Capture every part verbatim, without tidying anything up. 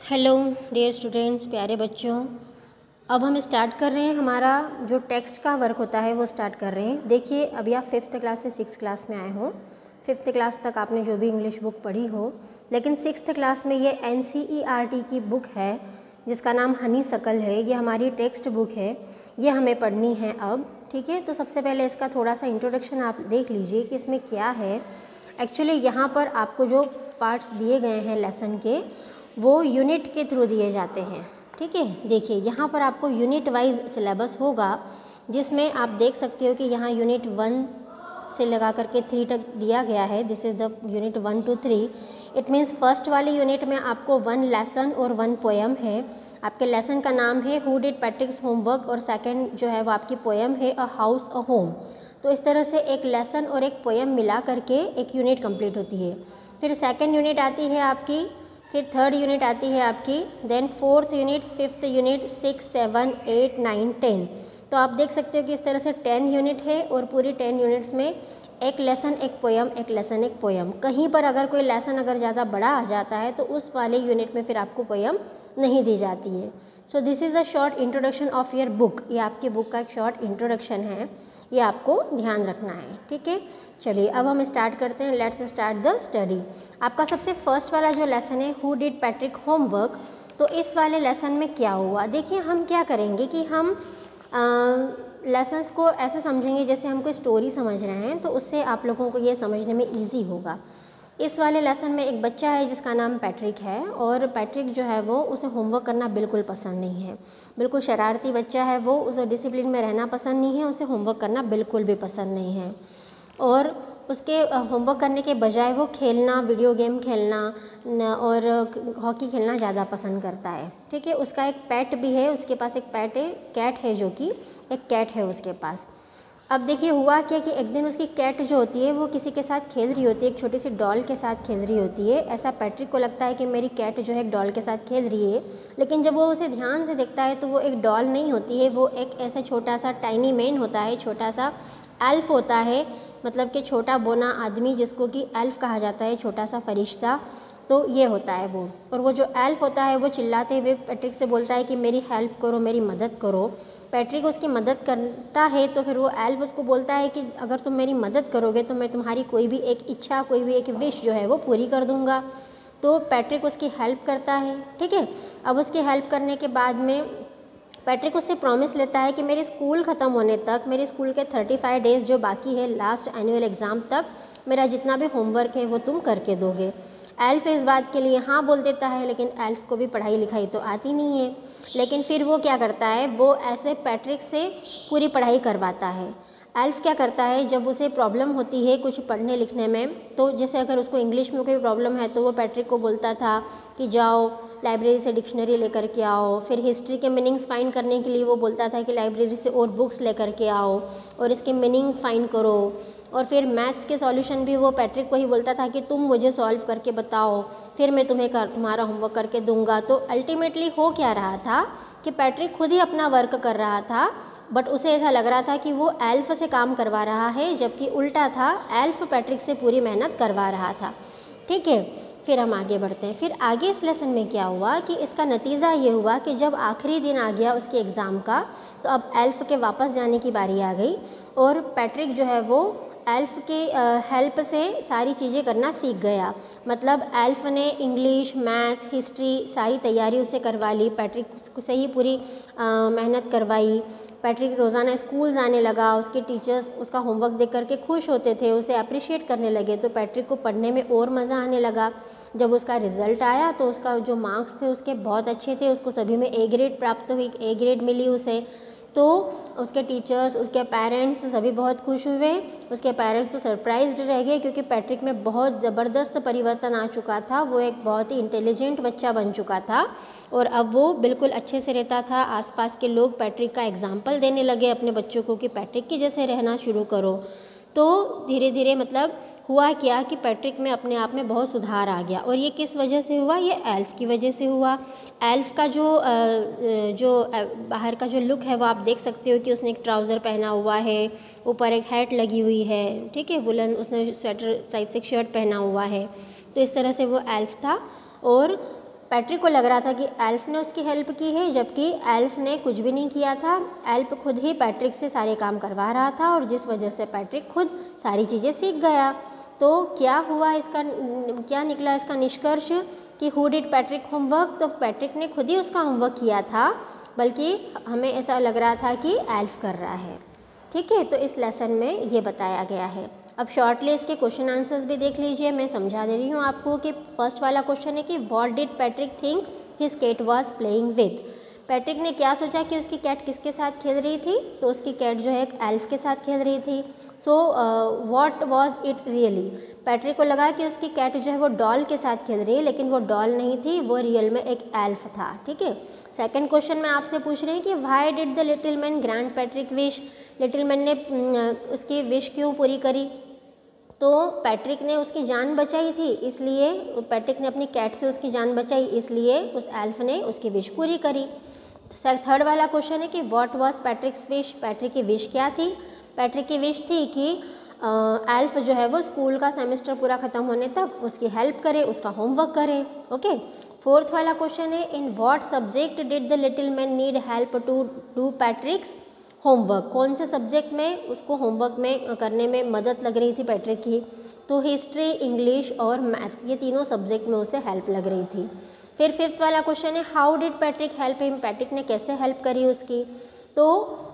Hello dear students, प्यारे बच्चों। अब हम स्टार्ट कर रहे हैं, हमारा जो टेक्स्ट का वर्क होता है वो स्टार्ट कर रहे हैं। देखिए, अभी आप फिफ्थ क्लास से सिक्स क्लास में आए हो। फिफ्थ क्लास तक आपने जो भी इंग्लिश बुक पढ़ी हो, लेकिन सिक्स्थ क्लास में ये N C E R T की बुक है जिसका नाम हनीसकल है। ये हमारी टेक्स्ट बुक है, ये हमें पढ़नी है अब। ठीक है, तो सबसे पहले इसका थोड़ा सा इंट्रोडक्शन आप देख लीजिए कि इसमें क्या है। एक्चुअली यहाँ पर आपको जो पार्ट्स दिए गए हैं लेसन के, वो यूनिट के थ्रू दिए जाते हैं। ठीक है, देखिए यहाँ पर आपको यूनिट वाइज सिलेबस होगा, जिसमें आप देख सकते हो कि यहाँ यूनिट वन से लगा करके थ्री तक दिया गया है। This is the unit one two three. It means first वाली यूनिट में आपको वन लेसन और वन पोएम है। आपके लेसन का नाम है हु डिड पैट्रिक्स होमवर्क, और सेकंड जो है वो आपकी पोएम है अ हाउस अ होम। तो इस तरह से एक लेसन और एक पोएम मिला करके एक यूनिट कंप्लीट होती है। फिर सेकंड यूनिट आती है आपकी, फिर थर्ड यूनिट आती है आपकी, then fourth unit, fifth unit, six, seven, eight, nine, ten. तो आप देख सकते हो कि इस तरह से टेन यूनिट है, और पूरी टेन यूनिट्स में एक लेसन एक पोएम, एक लेसन एक पोएम। कहीं पर अगर कोई लेसन अगर ज़्यादा बड़ा आ जाता है तो उस वाले यूनिट में फिर आपको पोएम नहीं दी जाती है। So this is a short introduction of your book. ये आपकी बुक का एक शॉर्ट इंट्रोडक्शन है, ये आपको ध्यान रखना है। ठीक है, चलिए अब हम स्टार्ट करते हैं। Let's start the study. आपका सबसे फर्स्ट वाला जो लेसन है हु डिड पैट्रिक होमवर्क, तो इस वाले लेसन में क्या हुआ, देखिए हम क्या करेंगे कि हम लेसन्स को ऐसे समझेंगे जैसे हम कोई स्टोरी समझ रहे हैं, तो उससे आप लोगों को ये समझने में ईजी होगा। इस वाले लेसन में एक बच्चा है जिसका नाम पैट्रिक है, और पैट्रिक जो है वो उसे होमवर्क करना बिल्कुल पसंद नहीं है। बिल्कुल शरारती बच्चा है वो, उसे डिसिप्लिन में रहना पसंद नहीं है, उसे होमवर्क करना बिल्कुल भी पसंद नहीं है। और उसके होमवर्क करने के बजाय वो खेलना, वीडियो गेम खेलना और हॉकी खेलना ज़्यादा पसंद करता है। ठीक है, उसका एक पेट भी है, उसके पास एक पेट है, कैट है, जो कि एक कैट है उसके पास। अब देखिए हुआ क्या कि एक दिन उसकी कैट जो होती है वो किसी के साथ खेल रही होती है, एक छोटी सी डॉल के साथ खेल रही होती है। ऐसा पैट्रिक को लगता है कि मेरी कैट जो है एक डॉल के साथ खेल रही है, लेकिन जब वो उसे ध्यान से देखता है तो वो एक डॉल नहीं होती है, वो एक ऐसा छोटा सा टाइनी मैन होता है, छोटा सा एल्फ होता है, मतलब कि छोटा बोना आदमी, जिसको कि एल्फ कहा जाता है, छोटा सा फरिश्ता। तो ये होता है वो, और वो जो एल्फ होता है वो चिल्लाते हुए पैट्रिक से बोलता है कि मेरी हेल्प करो, मेरी मदद करो। पैट्रिक उसकी मदद करता है, तो फिर वो एल्फ उसको बोलता है कि अगर तुम मेरी मदद करोगे तो मैं तुम्हारी कोई भी एक इच्छा, कोई भी एक विश जो है वो पूरी कर दूँगा। तो पैट्रिक उसकी हेल्प करता है। ठीक है, अब उसकी हेल्प करने के बाद में पैट्रिक उससे प्रॉमिस लेता है कि मेरे स्कूल ख़त्म होने तक, मेरे स्कूल के थर्टी फाइव डेज़ जो बाकी है लास्ट एनुअल एग्ज़ाम तक, मेरा जितना भी होमवर्क है वो तुम करके दोगे। एल्फ इस बात के लिए हाँ बोल देता है, लेकिन एल्फ को भी पढ़ाई लिखाई तो आती नहीं है। लेकिन फिर वो क्या करता है, वो ऐसे पैट्रिक से पूरी पढ़ाई करवाता है। एल्फ क्या करता है, जब उसे प्रॉब्लम होती है कुछ पढ़ने लिखने में, तो जैसे अगर उसको इंग्लिश में कोई प्रॉब्लम है तो वो पैट्रिक को बोलता था कि जाओ लाइब्रेरी से डिक्शनरी लेकर के आओ। फिर हिस्ट्री के मीनिंग्स फाइंड करने के लिए वो बोलता था कि लाइब्रेरी से और बुक्स लेकर के आओ और इसके मीनिंग फाइंड करो। और फिर मैथ्स के सॉल्यूशन भी वो पैट्रिक को ही बोलता था कि तुम मुझे सॉल्व करके बताओ, फिर मैं तुम्हें कर तुम्हारा होमवर्क करके दूंगा। तो अल्टीमेटली हो क्या रहा था कि पैट्रिक खुद ही अपना वर्क कर रहा था, बट उसे ऐसा लग रहा था कि वो एल्फ से काम करवा रहा है, जबकि उल्टा था, एल्फ पैट्रिक से पूरी मेहनत करवा रहा था। ठीक है, फिर हम आगे बढ़ते हैं। फिर आगे इस लेसन में क्या हुआ कि इसका नतीजा ये हुआ कि जब आखिरी दिन आ गया उसके एग्ज़ाम का, तो अब एल्फ के वापस जाने की बारी आ गई, और पैट्रिक जो है वो एल्फ के हेल्प से सारी चीज़ें करना सीख गया। मतलब एल्फ ने इंग्लिश, मैथ्स, हिस्ट्री सारी तैयारी उसे करवा ली, पैट्रिक से ही पूरी मेहनत करवाई। पैट्रिक रोज़ाना स्कूल जाने लगा, उसके टीचर्स उसका होमवर्क देख करके खुश होते थे, उसे अप्रिशिएट करने लगे, तो पैट्रिक को पढ़ने में और मज़ा आने लगा। जब उसका रिज़ल्ट आया तो उसका जो मार्क्स थे उसके बहुत अच्छे थे, उसको सभी में ए ग्रेड प्राप्त हुई, ए ग्रेड मिली उसे। तो उसके टीचर्स, उसके पेरेंट्स सभी बहुत खुश हुए। उसके पेरेंट्स तो सरप्राइज्ड रह गए, क्योंकि पैट्रिक में बहुत ज़बरदस्त परिवर्तन आ चुका था, वो एक बहुत ही इंटेलिजेंट बच्चा बन चुका था, और अब वो बिल्कुल अच्छे से रहता था। आसपास के लोग पैट्रिक का एग्जाम्पल देने लगे अपने बच्चों को कि पैट्रिक के जैसे रहना शुरू करो। तो धीरे धीरे मतलब हुआ क्या कि पैट्रिक में अपने आप में बहुत सुधार आ गया। और ये किस वजह से हुआ, ये एल्फ की वजह से हुआ। एल्फ का जो जो बाहर का जो लुक है वो आप देख सकते हो कि उसने एक ट्राउज़र पहना हुआ है, ऊपर एक हैट लगी हुई है, ठीक है, वुलन, उसने स्वेटर टाइप से शर्ट पहना हुआ है। तो इस तरह से वो एल्फ था। और पैट्रिक को लग रहा था कि एल्फ ने उसकी हेल्प की है, जबकि एल्फ ने कुछ भी नहीं किया था। एल्फ खुद ही पैट्रिक से सारे काम करवा रहा था और जिस वजह से पैट्रिक खुद सारी चीज़ें सीख गया। तो क्या हुआ, इसका क्या निकला इसका निष्कर्ष कि हु डिड पैट्रिक होमवर्क, तो पैट्रिक ने खुद ही उसका होमवर्क किया था, बल्कि हमें ऐसा लग रहा था कि एल्फ कर रहा है। ठीक है, तो इस लेसन में ये बताया गया है। अब शॉर्टली इसके क्वेश्चन आंसर्स भी देख लीजिए, मैं समझा दे रही हूँ आपको कि फर्स्ट वाला क्वेश्चन है कि what did Patrick think his cat was playing with. Patrick ने क्या सोचा कि उसकी कैट किसके साथ खेल रही थी, तो उसकी कैट जो है एक एल्फ के साथ खेल रही थी। So what was it really, Patrick को लगा कि उसकी कैट जो है वो डॉल के साथ खेल रही है, लेकिन वो डॉल नहीं थी, वो रियल में एक एल्फ था। ठीक है, सेकंड क्वेश्चन में आपसे पूछ रहे हैं कि why did the little man grant Patrick wish, little man ने उसकी विश क्यों पूरी करी, तो पैट्रिक ने उसकी जान बचाई थी, इसलिए पैट्रिक ने अपनी कैट से उसकी जान बचाई, इसलिए उस एल्फ ने उसकी विश पूरी करी। थर्ड वाला क्वेश्चन है कि what was Patrick's wish, Patrick की विश क्या थी, पैट्रिक की विश थी कि एल्फ जो है वो स्कूल का सेमेस्टर पूरा ख़त्म होने तक उसकी हेल्प करे, उसका होमवर्क करे। ओके, फोर्थ वाला क्वेश्चन है in what subject did the little man need help to do Patrick's homework, कौन से सब्जेक्ट में उसको होमवर्क में करने में मदद लग रही थी पैट्रिक की, तो हिस्ट्री, इंग्लिश और मैथ्स, ये तीनों सब्जेक्ट में उसे हेल्प लग रही थी। फिर फिफ्थ वाला क्वेश्चन है how did Patrick help him, Patrick ने कैसे हेल्प करी उसकी, तो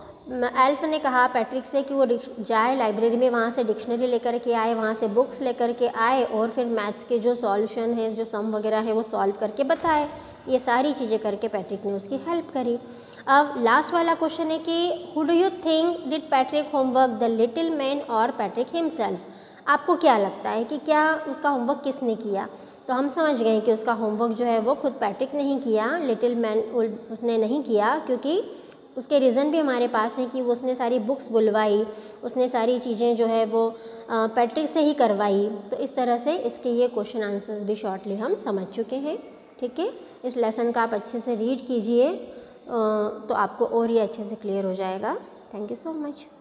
एल्फ ने कहा पैट्रिक से कि वो जाए लाइब्रेरी में, वहाँ से डिक्शनरी लेकर के आए, वहाँ से बुक्स लेकर के आए और फिर मैथ्स के जो सॉल्यूशन है, जो सम वगैरह है वो सॉल्व करके बताए। ये सारी चीज़ें करके पैट्रिक ने उसकी हेल्प करी। अब लास्ट वाला क्वेश्चन है कि who do you think did Patrick homework, the little man और पैट्रिक हिमसेल्फ, आपको क्या लगता है कि क्या उसका होमवर्क किसने किया, तो हम समझ गए कि उसका होमवर्क जो है वो खुद पैट्रिक नहीं किया, लिटिल मैन उसने नहीं किया, क्योंकि उसके रीज़न भी हमारे पास हैं कि उसने सारी बुक्स बुलवाई, उसने सारी चीज़ें जो है वो पैट्रिक से ही करवाई। तो इस तरह से इसके ये क्वेश्चन आंसर्स भी शॉर्टली हम समझ चुके हैं। ठीक है, इस लेसन का आप अच्छे से रीड कीजिए तो आपको और ये अच्छे से क्लियर हो जाएगा। Thank you so much.